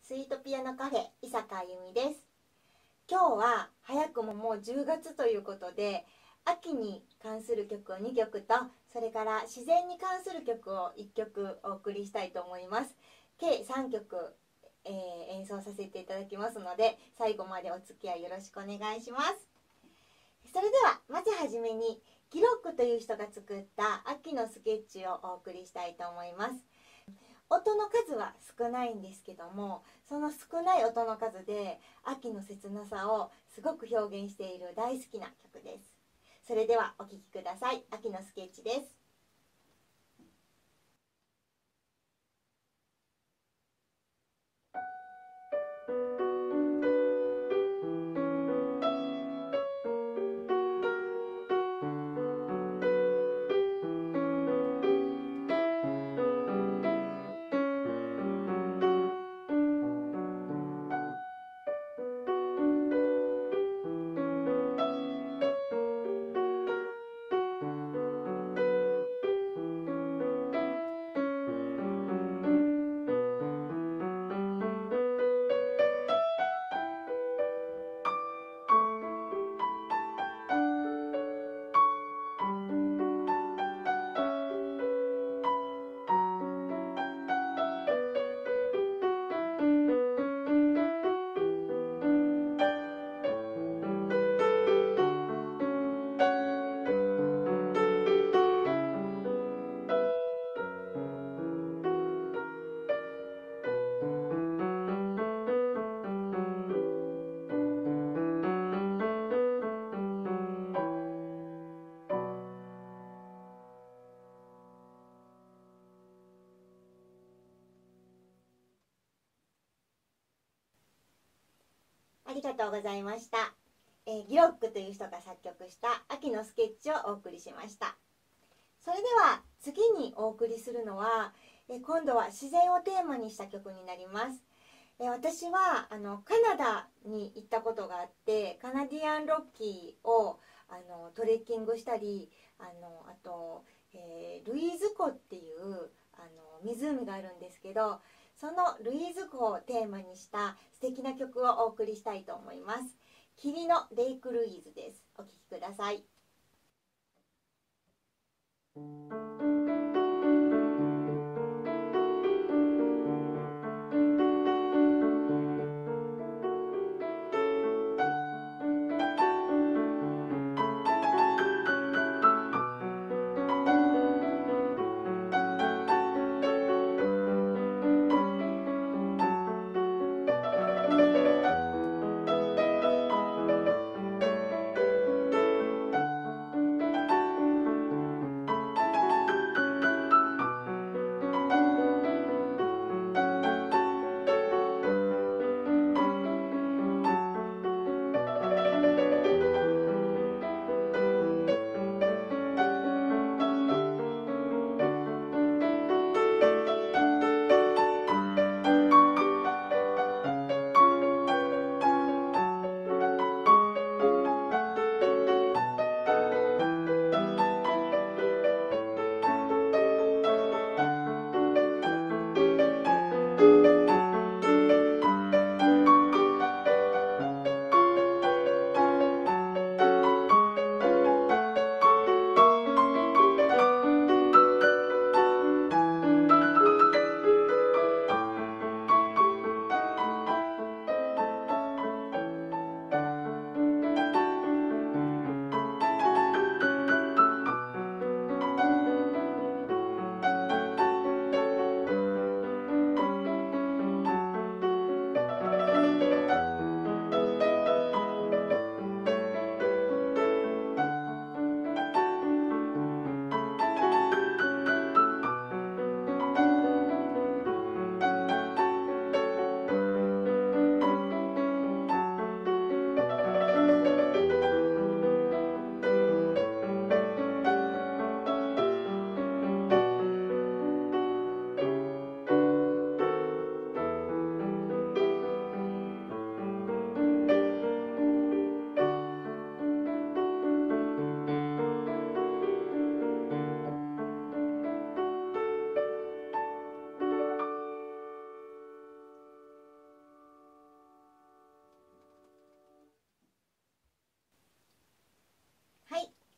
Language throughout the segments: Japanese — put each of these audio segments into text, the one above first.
スイートピアノカフェ伊坂あゆみです。今日は早くももう10月ということで、秋に関する曲を2曲と、それから自然に関する曲を1曲お送りしたいと思います。計3曲、演奏させていただきますので、最後までお付き合いよろしくお願いします。それではまずはじめにギロックという人が作った秋のスケッチをお送りしたいと思います。音の数は少ないんですけども、その少ない音の数で秋の切なさをすごく表現している大好きな曲です。それではお聴きください。秋のスケッチです。ありがとうございました。ギロックという人が作曲した秋のスケッチをお送りしました。それでは次にお送りするのは、今度は自然をテーマにした曲になります。私はカナダに行ったことがあって、カナディアンロッキーをトレッキングしたり、あと、ルイーズ湖っていう湖があるんですけど、そのルイーズ湖をテーマにした素敵な曲をお送りしたいと思います。霧のレイクルイーズです。お聴きください。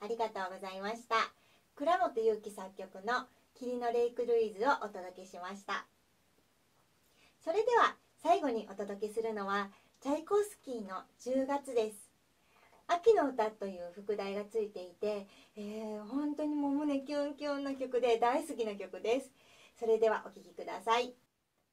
ありがとうございました。倉本祐樹作曲の霧のレイクルイズをお届けしました。それでは最後にお届けするのはチャイコフスキーの10月です。秋の歌という副題がついていて、本当にもう胸キュンキュンな曲で大好きな曲です。それではお聴きください。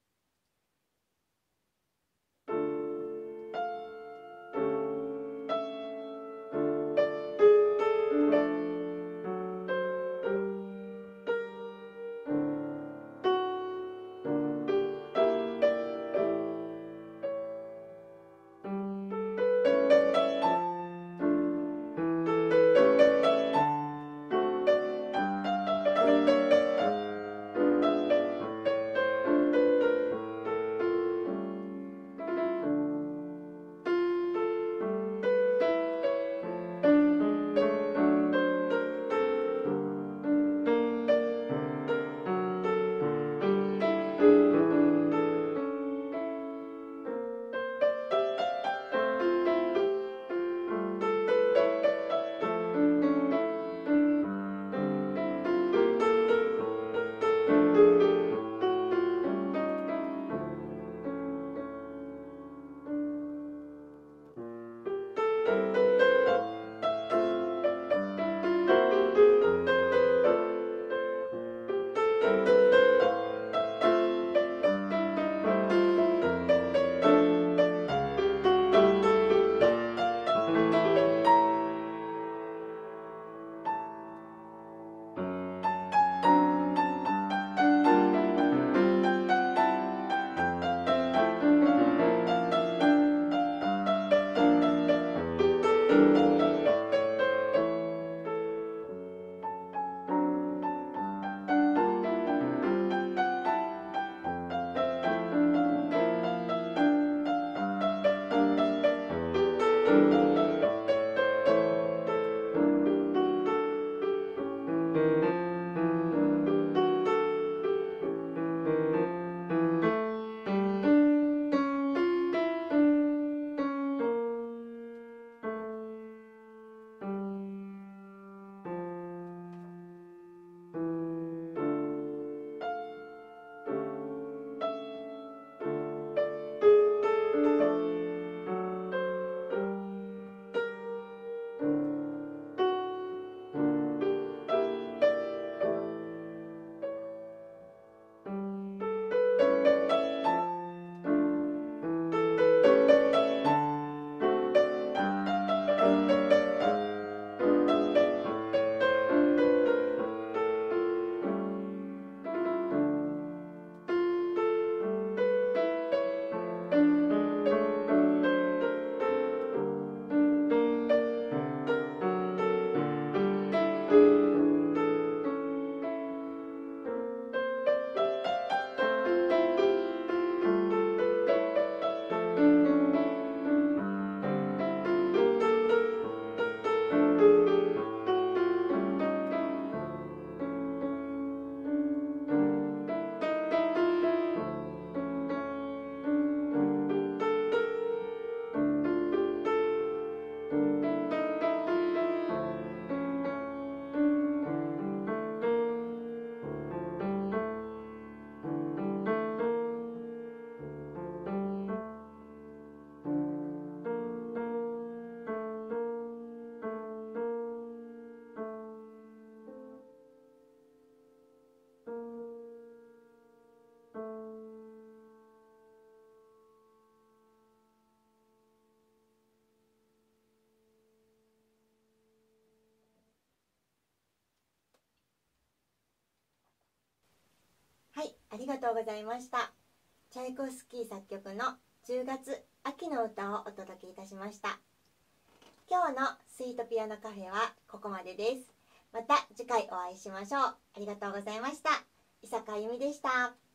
はい、ありがとうございました。チャイコフスキー作曲の10月秋の歌をお届けいたしました。今日のスイートピアノカフェはここまでです。また次回お会いしましょう。ありがとうございました。伊坂あゆみでした。